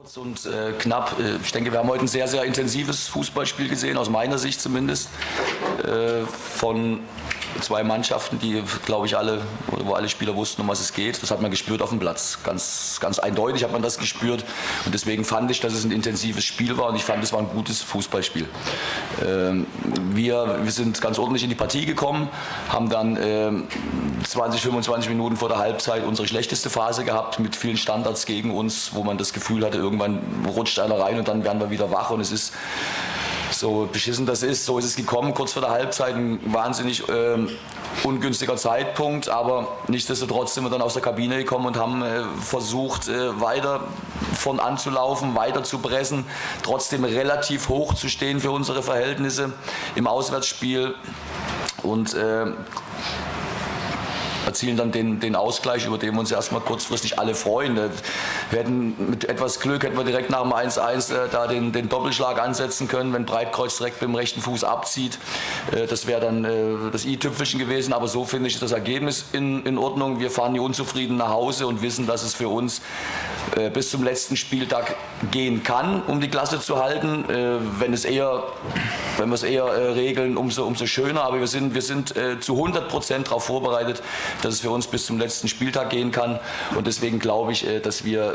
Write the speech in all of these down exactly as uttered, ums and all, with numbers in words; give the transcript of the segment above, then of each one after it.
Kurz und äh, knapp. Ich denke, wir haben heute ein sehr, sehr intensives Fußballspiel gesehen, aus meiner Sicht zumindest, äh, von zwei Mannschaften, die, glaube ich, alle, wo alle Spieler wussten, um was es geht. Das hat man gespürt auf dem Platz. Ganz, ganz eindeutig hat man das gespürt. Und deswegen fand ich, dass es ein intensives Spiel war und ich fand, es war ein gutes Fußballspiel. Ähm, wir, wir sind ganz ordentlich in die Partie gekommen, haben dann ähm, zwanzig, fünfundzwanzig Minuten vor der Halbzeit unsere schlechteste Phase gehabt, mit vielen Standards gegen uns, wo man das Gefühl hatte, irgendwann rutscht einer rein und dann werden wir wieder wach. Und es ist so beschissen das ist, so ist es gekommen, kurz vor der Halbzeit, ein wahnsinnig äh, ungünstiger Zeitpunkt, aber nichtsdestotrotz sind wir dann aus der Kabine gekommen und haben äh, versucht, äh, weiter von anzulaufen, weiter zu pressen, trotzdem relativ hoch zu stehen für unsere Verhältnisse im Auswärtsspiel und äh, erzielen dann den, den Ausgleich, über den wir uns erstmal kurzfristig alle freuen. Wir hätten mit etwas Glück hätten wir direkt nach dem eins eins äh, da den, den Doppelschlag ansetzen können, wenn Breitkreuz direkt mit dem rechten Fuß abzieht. Äh, das wäre dann äh, das i-Tüpfelchen gewesen, aber so finde ich das Ergebnis in, in Ordnung. Wir fahren hier unzufrieden nach Hause und wissen, dass es für uns äh, bis zum letzten Spieltag gehen kann, um die Klasse zu halten. Äh, wenn es eher, wenn wir es eher äh, regeln, umso, umso schöner, aber wir sind, wir sind äh, zu hundert Prozent darauf vorbereitet, dass es für uns bis zum letzten Spieltag gehen kann und deswegen glaube ich, dass wir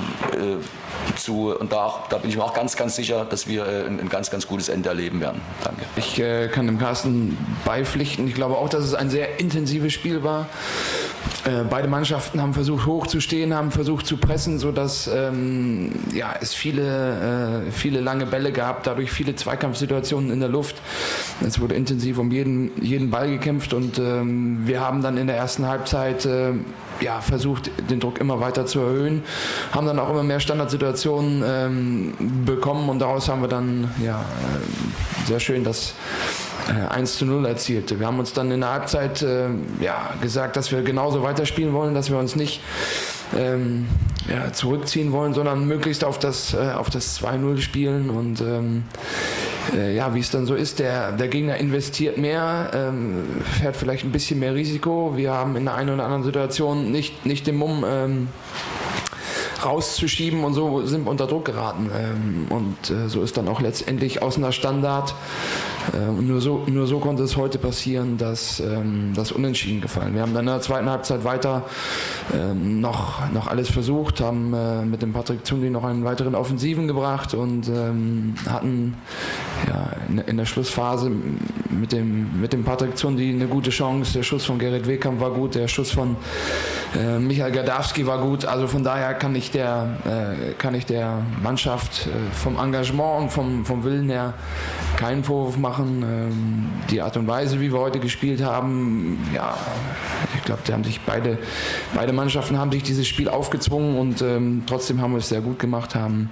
äh, zu, und da, da bin ich mir auch ganz, ganz sicher, dass wir äh, ein, ein ganz, ganz gutes Ende erleben werden. Danke. Ich äh, kann dem Carsten beipflichten. Ich glaube auch, dass es ein sehr intensives Spiel war. Äh, beide Mannschaften haben versucht hochzustehen, haben versucht zu pressen, sodass ähm, ja, es viele, äh, viele lange Bälle gab, dadurch viele Zweikampfsituationen in der Luft. Es wurde intensiv um jeden, jeden Ball gekämpft und ähm, wir haben dann in der ersten Halbzeit äh, ja, versucht, den Druck immer weiter zu erhöhen, haben dann auch immer mehr Standardsituationen ähm, bekommen und daraus haben wir dann ja, äh, sehr schön das eins zu null erzielte. Wir haben uns dann in der Halbzeit äh, ja, gesagt, dass wir genauso weiterspielen wollen, dass wir uns nicht ähm, ja, zurückziehen wollen, sondern möglichst auf das, äh, auf das zwei null spielen und ähm, äh, ja, wie es dann so ist, der, der Gegner investiert mehr, ähm, fährt vielleicht ein bisschen mehr Risiko. Wir haben in der einen oder anderen Situation nicht, nicht den Mumm ähm, rauszuschieben und so sind wir unter Druck geraten. Ähm, und äh, so ist dann auch letztendlich aus einer Standard äh, und nur so, nur so konnte es heute passieren, dass ähm, das Unentschieden gefallen. Wir haben dann in der zweiten Halbzeit weiter ähm, noch, noch alles versucht, haben äh, mit dem Patrick Zundi noch einen weiteren Offensiven gebracht und ähm, hatten ja, in, in der Schlussphase mit dem, mit dem Patrick Zundi eine gute Chance. Der Schuss von Gerrit Wehkamp war gut, der Schuss von äh, Michael Gardawski war gut. Also von daher kann ich der, äh, kann ich der Mannschaft äh, vom Engagement und vom, vom Willen her keinen Vorwurf machen. Ähm, die Art und Weise, wie wir heute gespielt haben, ja, ich glaube, die haben sich beide, beide Mannschaften haben sich dieses Spiel aufgezwungen und ähm, trotzdem haben wir es sehr gut gemacht, haben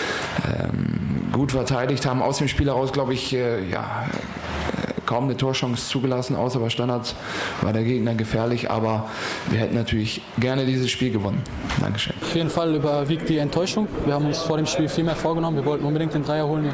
ähm, gut verteidigt, haben aus dem Spiel heraus, glaube ich, äh, ja, kaum eine Torchance zugelassen, außer bei Standards war der Gegner gefährlich, aber wir hätten natürlich gerne dieses Spiel gewonnen. Dankeschön. Auf jeden Fall überwiegt die Enttäuschung. Wir haben uns vor dem Spiel viel mehr vorgenommen. Wir wollten unbedingt den Dreier holen.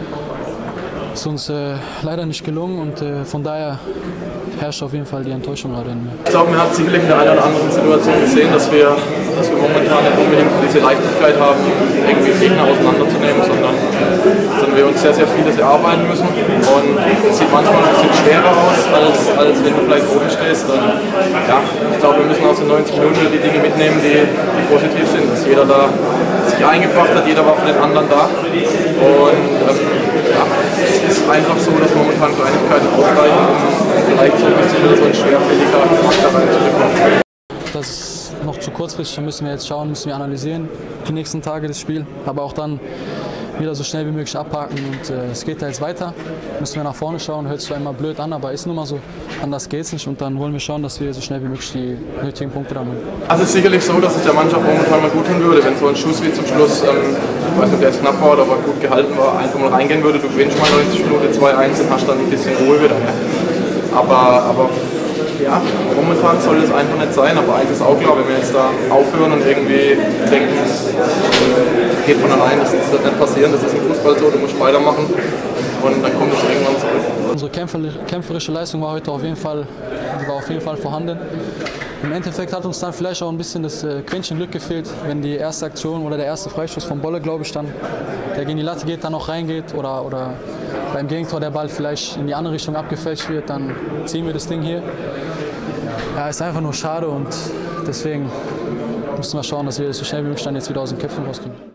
Ist uns äh, leider nicht gelungen und äh, von daher herrscht auf jeden Fall die Enttäuschung gerade in mir. Ich glaube, man hat sicherlich in der einen oder anderen Situation gesehen, dass wir, dass wir momentan nicht unbedingt diese Leichtigkeit haben, irgendwie Gegner auseinanderzunehmen, sondern, sondern wir uns sehr, sehr vieles erarbeiten müssen. Und es sieht manchmal ein bisschen schwerer aus, als, als wenn du vielleicht oben stehst. Und, ja, ich glaube, wir müssen aus den neunzig Minuten die Dinge mitnehmen, die, die positiv sind, dass jeder da sich eingebracht hat, jeder war für den anderen da. Und ähm, ja, es ist einfach so, dass momentan Kleinigkeiten ausreichen, um vielleicht so ein bisschen so ein schwerfälliger Geschmack da reinzubekommen. Das ist noch zu kurzfristig, da müssen wir jetzt schauen, müssen wir analysieren, die nächsten Tage das Spiel, aber auch dann wieder so schnell wie möglich abhaken und äh, es geht da jetzt weiter, müssen wir nach vorne schauen, hört sich zwar immer blöd an, aber ist nun mal so, anders geht's nicht und dann wollen wir schauen, dass wir so schnell wie möglich die nötigen Punkte dann holen. Also es ist sicherlich so, dass es der Mannschaft momentan mal gut tun würde, wenn so ein Schuss wie zum Schluss, ähm, ich weiß nicht, ob der jetzt knapp war oder aber gut gehalten war, einfach mal reingehen würde, du gewinnst mal neunzig Minuten zwei eins und hast dann ein bisschen Ruhe wieder. Ja. Aber, aber ja, momentan soll es einfach nicht sein, aber eins ist auch klar, wenn wir jetzt da aufhören und irgendwie denken, es geht von allein, das wird nicht passieren, das ist im Fußball so, du musst weitermachen und dann kommt es irgendwann zurück. Unsere kämpferische Leistung war heute auf jeden Fall, die war auf jeden Fall vorhanden. Im Endeffekt hat uns dann vielleicht auch ein bisschen das Quäntchen Glück gefehlt, wenn die erste Aktion oder der erste Freistoß von Bolle, glaube ich, dann, der gegen die Latte geht, dann noch reingeht oder, oder beim Gegentor der Ball vielleicht in die andere Richtung abgefälscht wird, dann ziehen wir das Ding hier. Ja, ist einfach nur schade und deswegen müssen wir schauen, dass wir das so schnell wie möglich dann jetzt wieder aus den Köpfen rauskriegen.